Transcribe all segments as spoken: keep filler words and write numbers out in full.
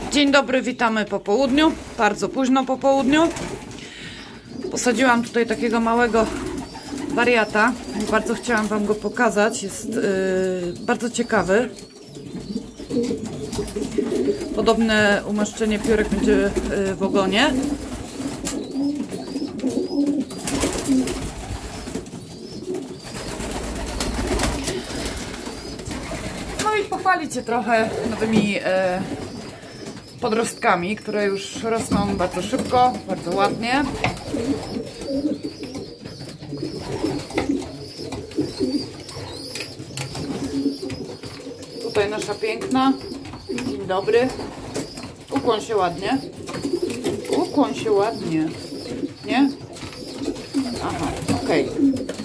Dzień dobry, witamy po południu, bardzo późno po południu. Posadziłam tutaj takiego małego wariata. Bardzo chciałam Wam go pokazać, jest yy, bardzo ciekawy. Podobne umieszczenie piórek będzie yy, w ogonie. No i pochwalić się trochę nowymi yy, podrostkami, które już rosną bardzo szybko, bardzo ładnie. Tutaj nasza piękna. Dzień dobry. Ukłoń się ładnie. Ukłoń się ładnie. Nie? Aha, okej. Okay.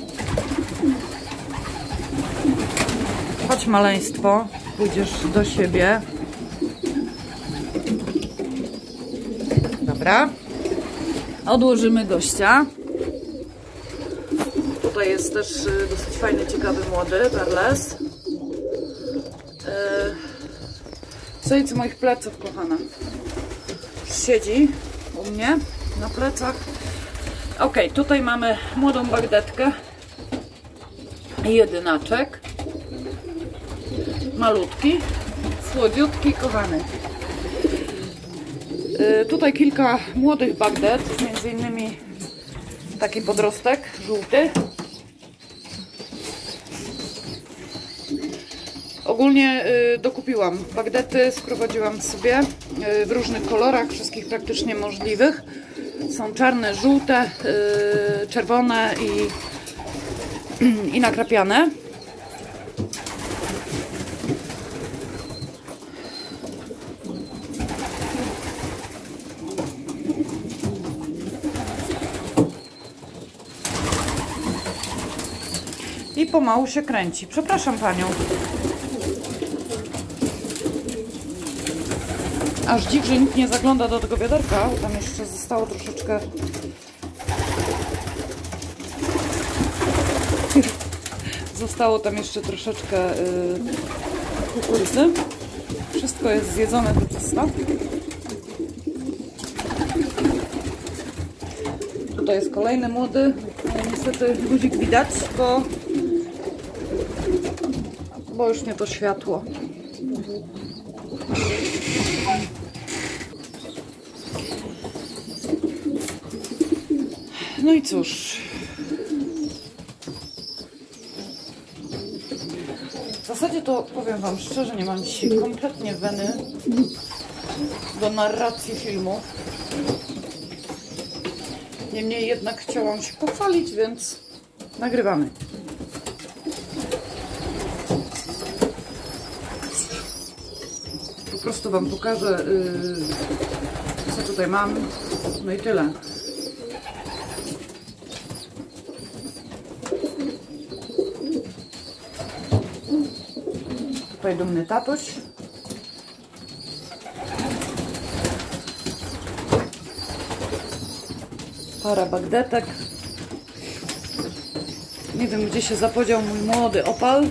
Chodź, maleństwo. Pójdziesz do siebie. Dobra. Odłożymy gościa. Tutaj jest też dosyć fajny, ciekawy młody Perles. Zejdź z moich pleców, kochana. Siedzi u mnie na plecach. Ok, tutaj mamy młodą bagdetkę. Jedynaczek. Malutki. Słodziutki, kochany. Yy, tutaj kilka młodych bagdet, między innymi taki podrostek żółty. Ogólnie y, dokupiłam bagdety, sprowadziłam sobie y, w różnych kolorach, wszystkich praktycznie możliwych. Są czarne, żółte, y, czerwone i, i nakrapiane. I pomału się kręci. Przepraszam Panią. Aż dziw, że nikt nie zagląda do tego wiaderka. Tam jeszcze zostało troszeczkę zostało tam jeszcze troszeczkę yy, kukurydzy. Wszystko jest zjedzone do czysta. Tutaj jest kolejny młody. Niestety guzik widać, bo, bo już nie to światło. No i cóż, w zasadzie to powiem Wam szczerze, nie mam dzisiaj kompletnie weny do narracji filmu. Niemniej jednak chciałam się pochwalić, więc nagrywamy. Po prostu Wam pokażę, yy, co tutaj mam. No i tyle. Tutaj dumny tatuś. Para bagdetek. Nie wiem, gdzie się zapodział mój młody opal.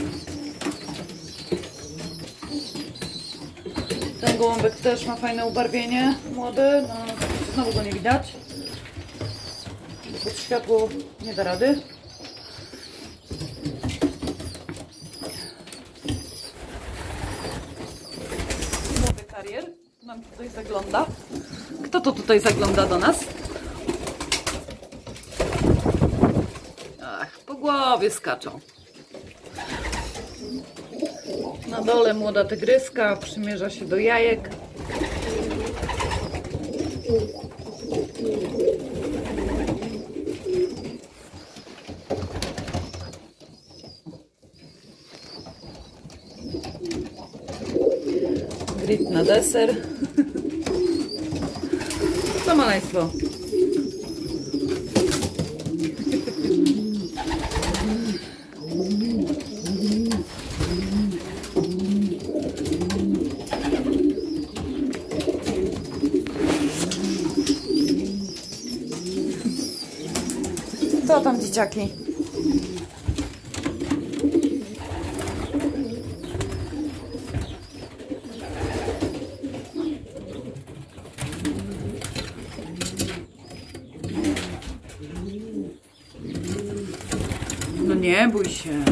Ten gołąbek też ma fajne ubarwienie. Młody. No, znowu go nie widać. Pod światło nie da rady. Młody karier nam tutaj zagląda. Kto to tutaj zagląda do nas? Ach, po głowie skaczą. Na dole młoda tygryska przymierza się do jajek. Grit na deser. Co maleństwo? Co tam, dzieciaki? nie bój się.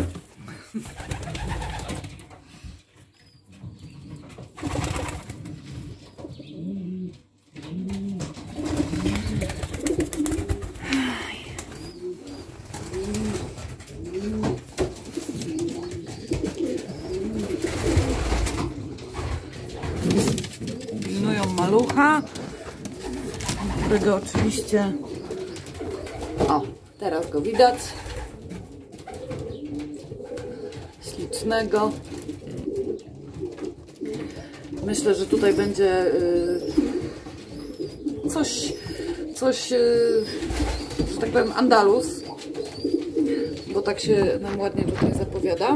Pilnują malucha, którego oczywiście... O, teraz go widać. Ślicznego. Myślę, że tutaj będzie yy, coś, coś, yy, że tak powiem, andaluz, bo tak się nam ładnie tutaj zapowiada.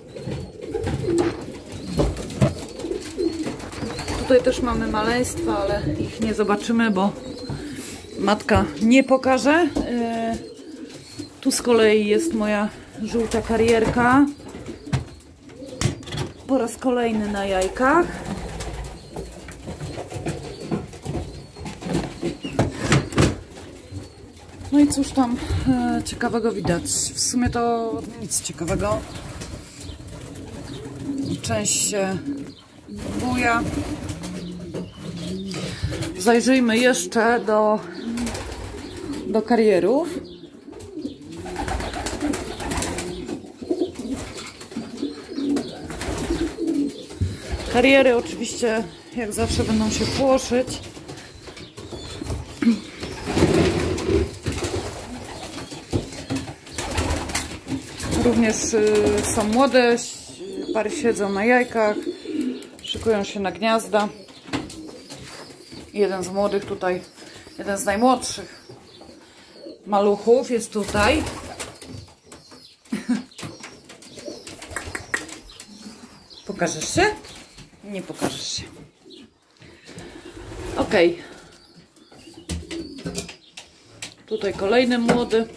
Tutaj też mamy maleństwa, ale ich nie zobaczymy, bo matka nie pokaże. Tu z kolei jest moja żółta karierka. Po raz kolejny na jajkach. No i cóż tam ciekawego widać? W sumie to nic ciekawego. Część się buja. Zajrzyjmy jeszcze do, do karierów. Kariery oczywiście jak zawsze będą się płoszyć. Również y, są młode, pary siedzą na jajkach, szykują się na gniazda. Jeden z młodych tutaj, jeden z najmłodszych maluchów jest tutaj. Pokażesz się? Nie pokażesz się. Ok. Tutaj kolejny młody.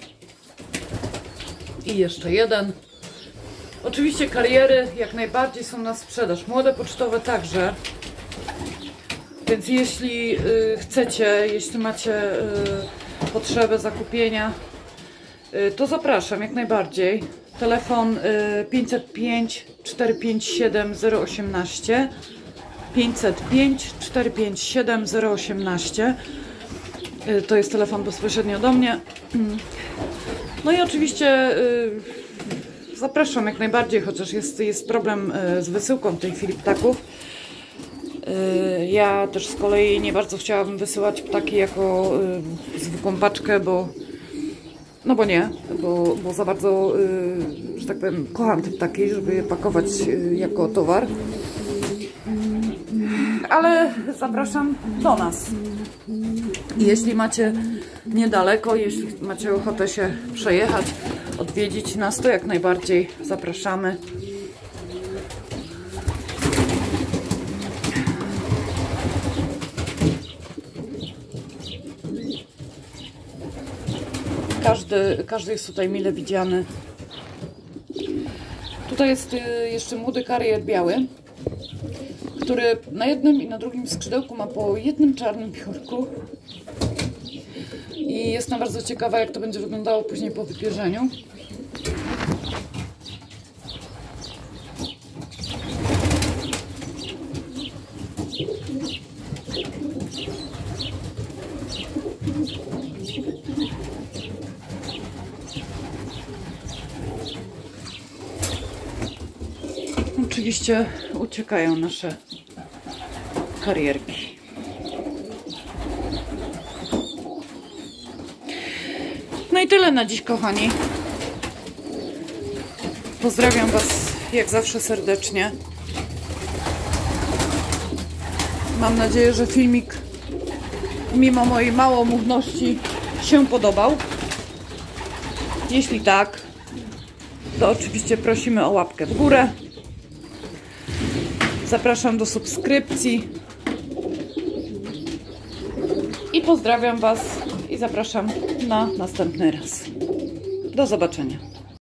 I jeszcze jeden. Oczywiście kariery jak najbardziej są na sprzedaż. Młode pocztowe także. Więc jeśli y, chcecie, jeśli macie y, potrzebę zakupienia, y, to zapraszam jak najbardziej. Telefon y, pięćset pięć, cztery pięć siedem, zero osiemnaście, pięćset pięć, cztery pięć siedem, zero osiemnaście. Y, to jest telefon bezpośrednio do mnie. No i oczywiście y, zapraszam jak najbardziej, chociaż jest, jest problem y, z wysyłką w tej chwili ptaków. Ja też z kolei nie bardzo chciałabym wysyłać ptaki jako y, zwykłą paczkę, bo no bo nie, bo, bo za bardzo, y, że tak powiem, kocham te ptaki, żeby je pakować y, jako towar. Ale zapraszam do nas. Jeśli macie niedaleko, jeśli macie ochotę się przejechać, odwiedzić nas, to jak najbardziej zapraszamy. Każdy, każdy jest tutaj mile widziany. Tutaj jest jeszcze młody karier biały, który na jednym i na drugim skrzydełku ma po jednym czarnym piórku. I jestem bardzo ciekawa, jak to będzie wyglądało później po wypierzeniu. Oczywiście uciekają nasze karierki. No i tyle na dziś, kochani. Pozdrawiam Was jak zawsze serdecznie. Mam nadzieję, że filmik mimo mojej małomówności się podobał. Jeśli tak, to oczywiście prosimy o łapkę w górę. Zapraszam do subskrypcji i pozdrawiam Was i zapraszam na następny raz. Do zobaczenia.